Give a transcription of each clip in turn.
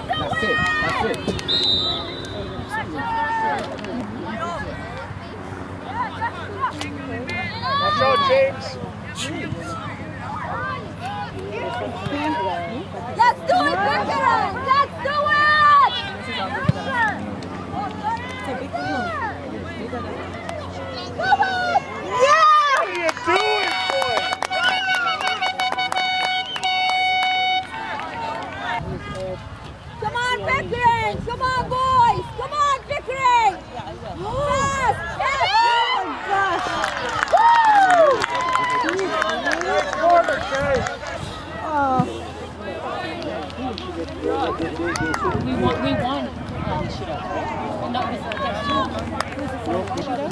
That's it. That's it. Watch out, James. Let's do it, Becker! Let's do it! Come on! Yeah! What are you doing, boy? Come on, Pickering! Come on, boys! Come on, Pickering! Fast! Fast! Oh, Nice corner, Kay. We won. Shootout. No, this is shootout.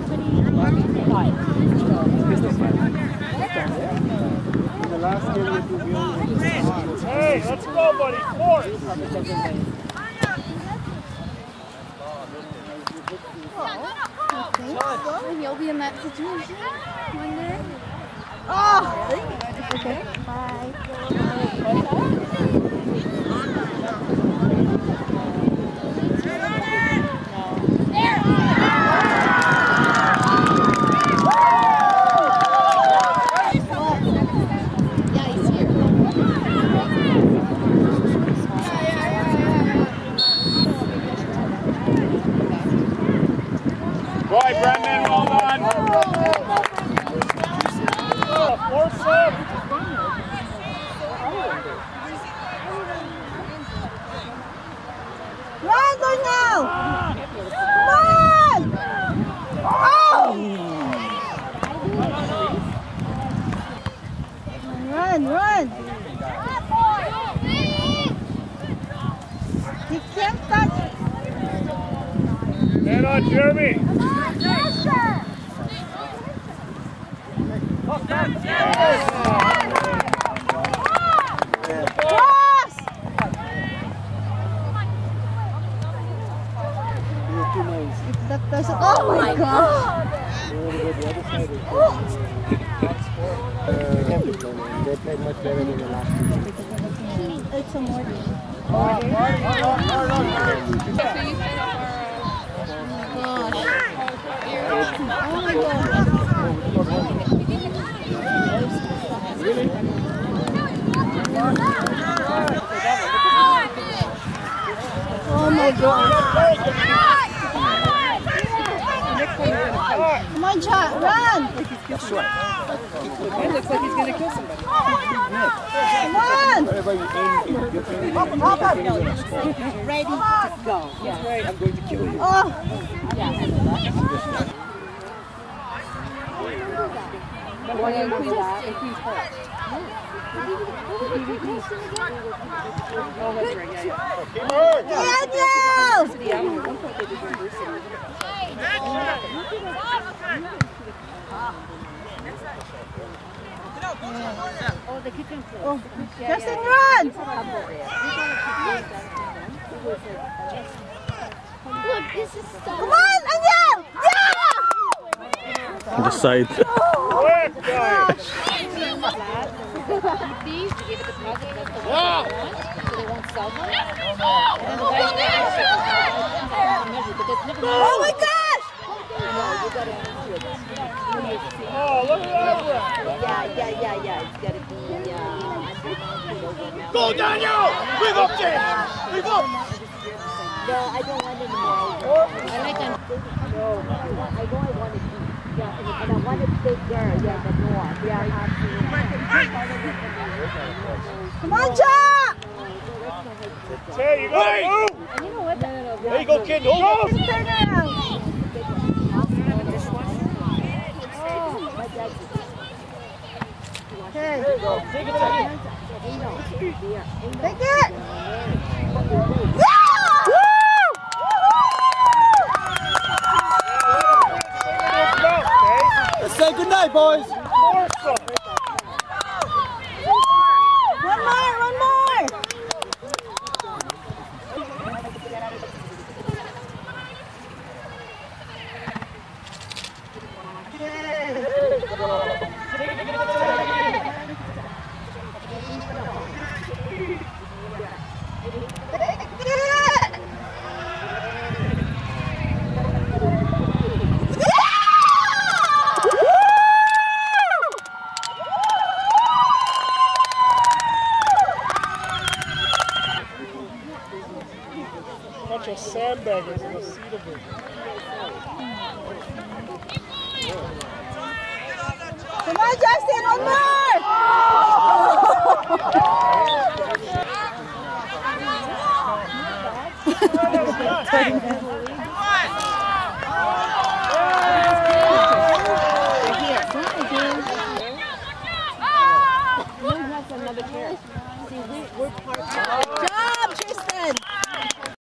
The last game we do. Hey, let's go, buddy. Fourth. And you'll be in that situation one day. Oh! Okay. Bye. Boy, Brendan, well done. Force up. Run, go now! Come on! Oh! Run, run! He can't touch it. Head on, Jeremy. Oh my God! They played much better than the last two. It's a morning. Oh my God. Really? Oh my God. Come on, Chat, run! That's right. It looks like he's going to kill somebody. Come on! Wherever you aim, you're training. Ready to go. Yeah. Right. I'm going to kill you. Oh! One in Queen's hurt. Oh, that's right. Daniel! Yeah, at one point they did university. Oh, the kitchen floor. Oh, Justin, run! Look, this is so. Come on, Daniel! Yeah! The side. Quick, guys. These, to give it the deposit, that's the one Wow. they want, so they won't sell them. And then the Oh my gosh! you gotta do it. Oh, look at that. Yeah. It's gotta be, Go, Daniel! Move up, James! Move up! no, I don't want it anymore. I like them. No, I know I want it. Yeah, and I want it bigger. Yeah, the more. Yeah, Come on, Jack! Hey, you gotta move! and you know what? There you go, kid. Hold on. Turn around! Okay. There you go. Take it, take it. Take it! Yeah! Let's say goodnight, boys. One more! of sandbaggers in the seat of it. Come on, Justin, one more!